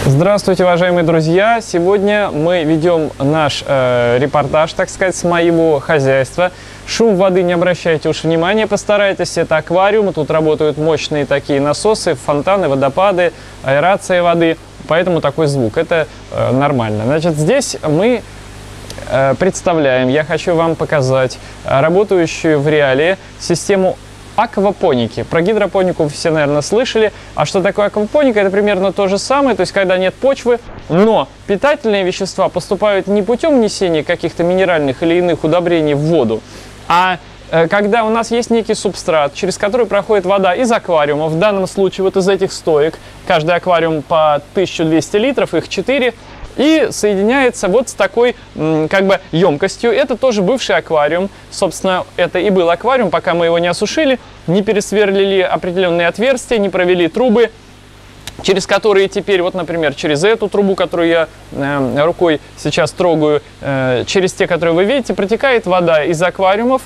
Здравствуйте, уважаемые друзья! Сегодня мы ведем наш репортаж, так сказать, с моего хозяйства. Шум воды не обращайте уж внимания, постарайтесь. Это аквариум, тут работают мощные такие насосы, фонтаны, водопады, аэрация воды, поэтому такой звук. Это нормально. Значит, здесь мы представляем, я хочу вам показать работающую в реале систему аквапоники. Про гидропонику все, наверное, слышали. А что такое аквапоника? Это примерно то же самое, то есть когда нет почвы, но питательные вещества поступают не путем внесения каких-то минеральных или иных удобрений в воду, а когда у нас есть некий субстрат, через который проходит вода из аквариума, в данном случае вот из этих стоек, каждый аквариум по 1200 литров, их 4, и соединяется вот с такой как бы емкостью. Это тоже бывший аквариум. Собственно, это и был аквариум, пока мы его не осушили, не пересверлили определенные отверстия, не провели трубы, через которые теперь, вот, например, через эту трубу, которую я рукой сейчас трогаю, через те, которые вы видите, протекает вода из аквариумов,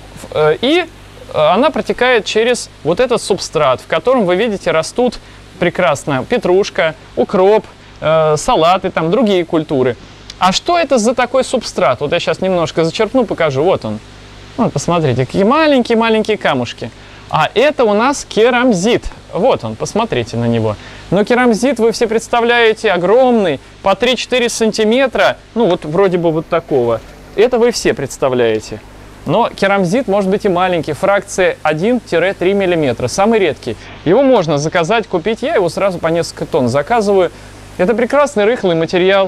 и она протекает через вот этот субстрат, в котором, вы видите, растут прекрасно петрушка, укроп, салаты, там другие культуры. А что это за такой субстрат? Вот я сейчас немножко зачерпну, покажу. Вот он. Вот, посмотрите, какие маленькие-маленькие камушки. А это у нас керамзит. Вот он, посмотрите на него. Но керамзит, вы все представляете, огромный, по 3-4 сантиметра. Ну, вот вроде бы вот такого. Это вы все представляете. Но керамзит может быть и маленький, фракция 1-3 мм, самый редкий. Его можно заказать, купить. Я его сразу по несколько тонн заказываю. Это прекрасный рыхлый материал.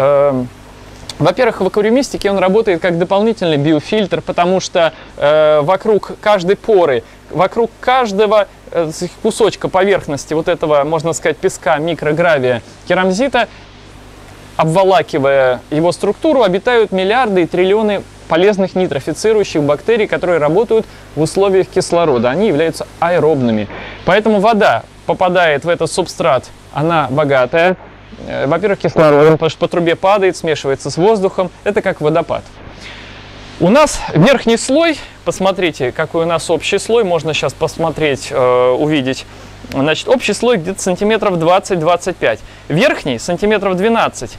Во-первых, в аквариумистике он работает как дополнительный биофильтр, потому что вокруг каждой поры, вокруг каждого кусочка поверхности вот этого, можно сказать, песка, микрогравия, керамзита, обволакивая его структуру, обитают миллиарды и триллионы полезных нитрофицирующих бактерий, которые работают в условиях кислорода. Они являются аэробными. Поэтому вода попадает в этот субстрат, она богатая. Во-первых, кислородом, потому что по трубе падает, смешивается с воздухом. Это как водопад. У нас верхний слой, посмотрите, какой у нас общий слой, можно сейчас посмотреть, увидеть. Значит, общий слой где-то сантиметров 20-25. Верхний сантиметров 12.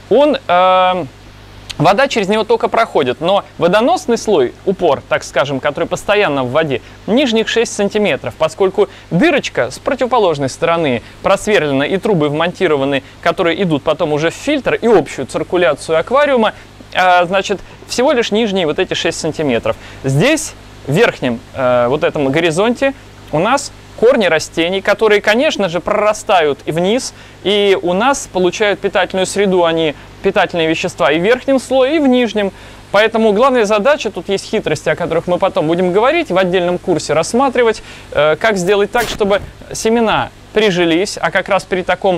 Вода через него только проходит, но водоносный слой, упор, так скажем, который постоянно в воде, нижних 6 сантиметров, поскольку дырочка с противоположной стороны просверлена и трубы вмонтированы, которые идут потом уже в фильтр и общую циркуляцию аквариума, значит, всего лишь нижние вот эти 6 сантиметров. Здесь, в верхнем вот этом горизонте, у нас корни растений, которые, конечно же, прорастают и вниз, и у нас получают питательную среду, они питательные вещества и в верхнем слое, и в нижнем. Поэтому главная задача, тут есть хитрости, о которых мы потом будем говорить, в отдельном курсе рассматривать, как сделать так, чтобы семена прижились, а как раз при таком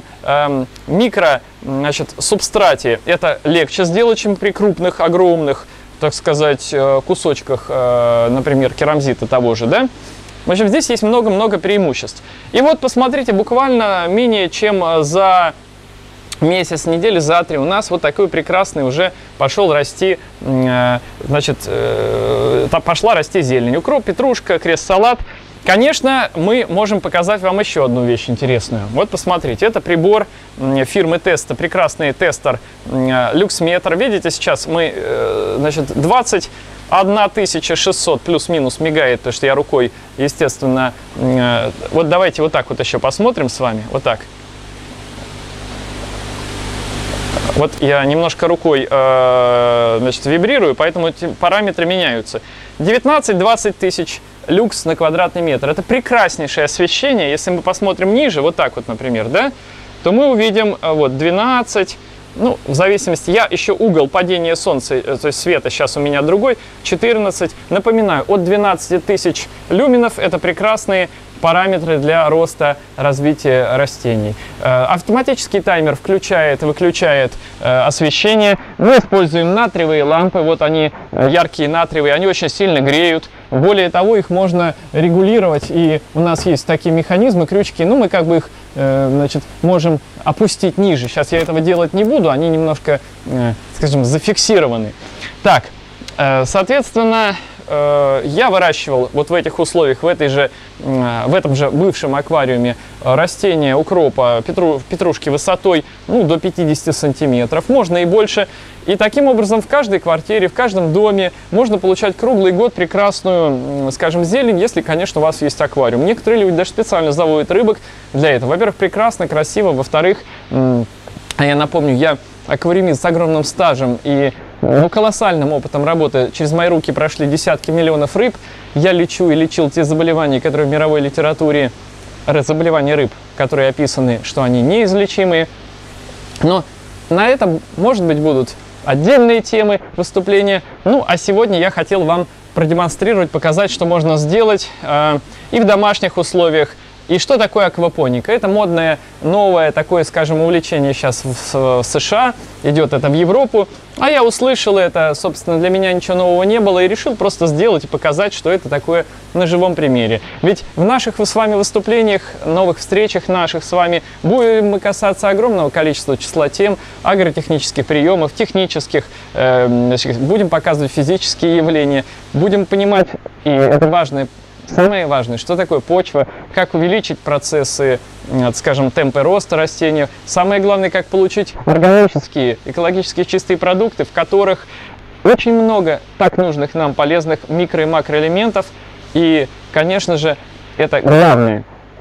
субстрате это легче сделать, чем при крупных, огромных, так сказать, кусочках, например, керамзита того же, да? В общем, здесь есть много-много преимуществ. И вот посмотрите, буквально менее чем за месяц, недели за 3 у нас вот такой прекрасный уже пошел расти, пошла расти зелень. Укроп, петрушка, крест-салат. Конечно, мы можем показать вам еще одну вещь интересную. Вот посмотрите, это прибор фирмы Теста, прекрасный тестер люксметр. Видите, сейчас мы, 21600 плюс-минус мигает, потому что я рукой, естественно, вот давайте вот так вот еще посмотрим с вами, вот так. Вот я немножко рукой, вибрирую, поэтому эти параметры меняются. 19-20 тысяч люкс на квадратный метр. Это прекраснейшее освещение. Если мы посмотрим ниже, вот так вот, например, да, то мы увидим вот 12, ну, в зависимости, я еще угол падения солнца, то есть света сейчас у меня другой, 14. Напоминаю, от 12 тысяч люминов это прекрасные параметры для роста, развития растений. Автоматический таймер включает и выключает освещение. Мы используем натриевые лампы. Вот они, яркие натриевые, они очень сильно греют. Более того, их можно регулировать, и у нас есть такие механизмы, крючки, ну, мы как бы их, можем опустить ниже. Сейчас я этого делать не буду, они немножко, скажем, зафиксированы. Так, соответственно, я выращивал вот в этих условиях, в этом же бывшем аквариуме растения укропа, петрушки высотой до 50 сантиметров, можно и больше. И таким образом в каждой квартире, в каждом доме можно получать круглый год прекрасную, скажем, зелень, если, конечно, у вас есть аквариум. Некоторые люди даже специально заводят рыбок для этого. Во-первых, прекрасно, красиво. Во-вторых, я напомню, я аквариумист с огромным стажем и колоссальным опытом работы. Через мои руки прошли десятки миллионов рыб. Я лечу и лечил те заболевания, которые в мировой литературе, заболевания рыб, которые описаны, что они неизлечимые. Но на этом, может быть, будут отдельные темы выступления. А сегодня я хотел вам продемонстрировать, показать, что можно сделать и в домашних условиях. И что такое аквапоника? Это модное, новое такое, скажем, увлечение сейчас в США, идет это в Европу. А я услышал это, собственно, для меня ничего нового не было, и решил просто сделать и показать, что это такое на живом примере. Ведь в наших с вами выступлениях, новых встречах наших с вами будем мы касаться огромного количества числа тем, агротехнических приемов, технических, будем показывать физические явления, будем понимать, и это важное, самое важное, что такое почва, как увеличить процессы, скажем, темпы роста растений. Самое главное, как получить органические, экологически чистые продукты, в которых очень много так нужных нам полезных микро- и макроэлементов. И, конечно же, это главное,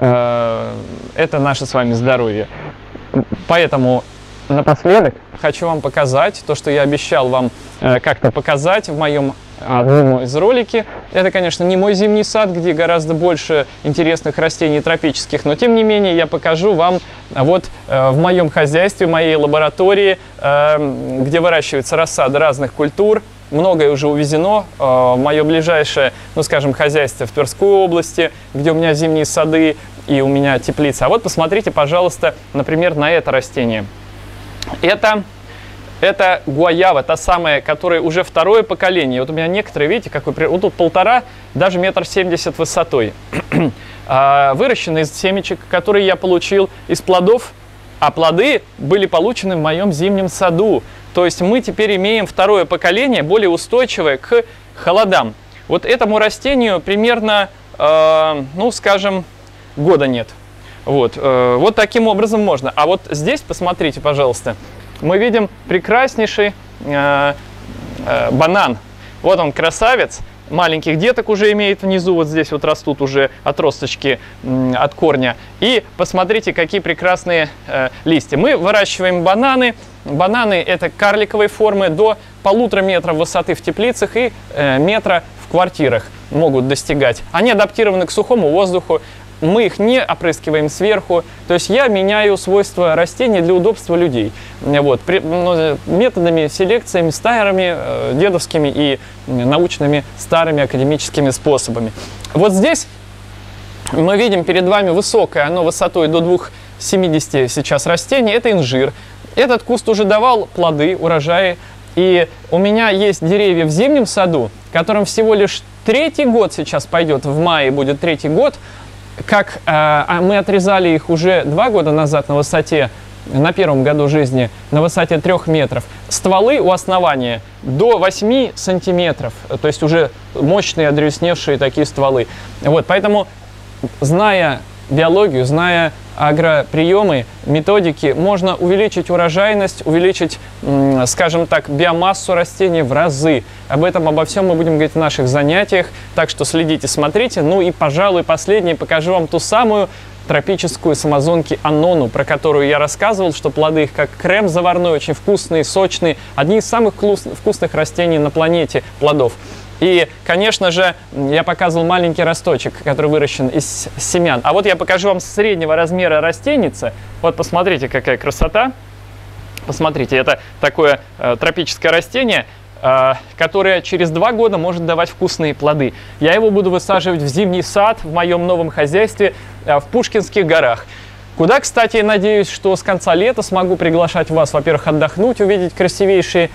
это наше с вами здоровье. Поэтому напоследок хочу вам показать то, что я обещал вам как-то показать в моем одном из роликов. Это, конечно, не мой зимний сад, где гораздо больше интересных растений тропических, но тем не менее я покажу вам вот в моем хозяйстве, в моей лаборатории, где выращивается рассада разных культур. Многое уже увезено в мое ближайшее, скажем, хозяйство в Тверской области, где у меня зимние сады и у меня теплица. А вот посмотрите, пожалуйста, например, на это растение. Это гуаява, та самая, которая уже второе поколение. Вот у меня некоторые, видите, какой, вот тут 1,5, даже 1,70 м высотой. Выращены из семечек, которые я получил из плодов, а плоды были получены в моем зимнем саду. То есть мы теперь имеем второе поколение, более устойчивое к холодам. Вот этому растению примерно, скажем, года нет. Вот таким образом можно. А вот здесь, посмотрите, пожалуйста, мы видим прекраснейший банан. Вот он, красавец. Маленьких деток уже имеет внизу, вот здесь вот растут уже отросточки от корня. И посмотрите, какие прекрасные листья. Мы выращиваем бананы. Бананы это карликовой формы до 1,5 метра высоты в теплицах и метра в квартирах могут достигать. Они адаптированы к сухому воздуху. Мы их не опрыскиваем сверху. То есть я меняю свойства растений для удобства людей. Методами, селекциями, старыми, дедовскими и научными старыми академическими способами. Вот здесь мы видим перед вами высокое, оно высотой до 2,70 сейчас растение. Это инжир. Этот куст уже давал плоды, урожаи. И у меня есть деревья в зимнем саду, которым всего лишь 3-й год сейчас пойдет, в мае будет 3-й год. Как мы отрезали их уже 2 года назад на высоте, на первом году жизни, на высоте 3 метров. Стволы у основания до 8 сантиметров, то есть уже мощные, одревесневшие такие стволы. Поэтому, зная биологию, зная агроприемы, методики, можно увеличить урожайность, увеличить, скажем так, биомассу растений в разы. Обо всем мы будем говорить в наших занятиях, так что следите, смотрите. И, пожалуй, последнее, покажу вам ту самую тропическую с Амазонки анону, про которую я рассказывал, что плоды их как крем заварной, очень вкусные, сочные, одни из самых вкусных растений на планете плодов. И, конечно же, я показывал маленький росточек, который выращен из семян. А вот я покажу вам среднего размера растеница. Вот посмотрите, какая красота. Посмотрите, это такое тропическое растение, которое через 2 года может давать вкусные плоды. Я его буду высаживать в зимний сад в моем новом хозяйстве в Пушкинских горах. Куда, кстати, надеюсь, что с конца лета смогу приглашать вас, во-первых, отдохнуть, увидеть красивейшие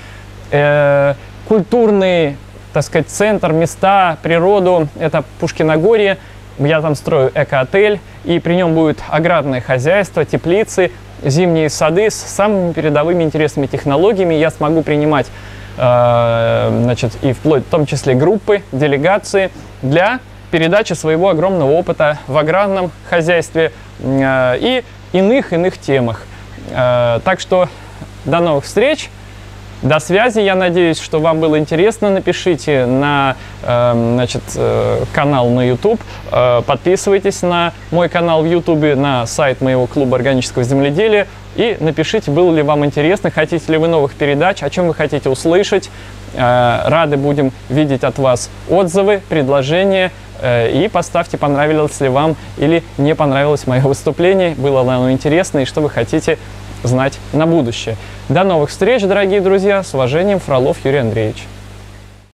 культурные, так сказать, центр, места, природу. Это Пушкиногорье. Я там строю эко-отель, и при нем будет аграрное хозяйство, теплицы, зимние сады с самыми передовыми интересными технологиями. Я смогу принимать значит, и вплоть в том числе группы, делегации для передачи своего огромного опыта в аграрном хозяйстве и иных темах. Так что до новых встреч, до связи. Я надеюсь, что вам было интересно. Напишите на значит, канал на YouTube, подписывайтесь на мой канал в YouTube, на сайт моего клуба органического земледелия и напишите, было ли вам интересно, хотите ли вы новых передач, о чем вы хотите услышать. Рады будем видеть от вас отзывы, предложения. И поставьте, понравилось ли вам или не понравилось мое выступление, было ли оно интересно и что вы хотите знать на будущее. До новых встреч, дорогие друзья. С уважением, Фролов Юрий Андреевич.